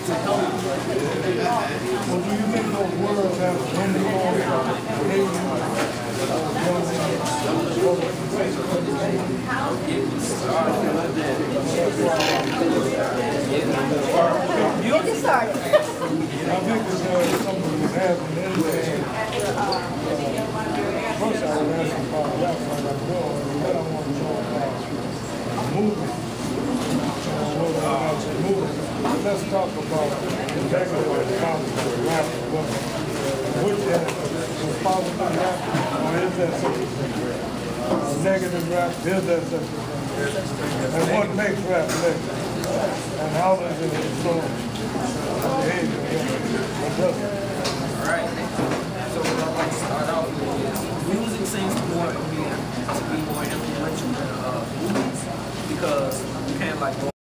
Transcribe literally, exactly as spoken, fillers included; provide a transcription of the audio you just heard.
Well, do you think those words have influence on behavior? You get started. I think that there's something that has an influence. First, I would ask him about that, so I got to go, and then I want to know about movement. But let's talk about the negative response to rap. Which is positive rap, or is that such a thing? Negative rap, is that such a thing? And what makes rap negative? And how does it influence the behavior? What does it? All right. So what I'd like to start out with is music seems to more to be to be more influential than uh, movies, because you can't like go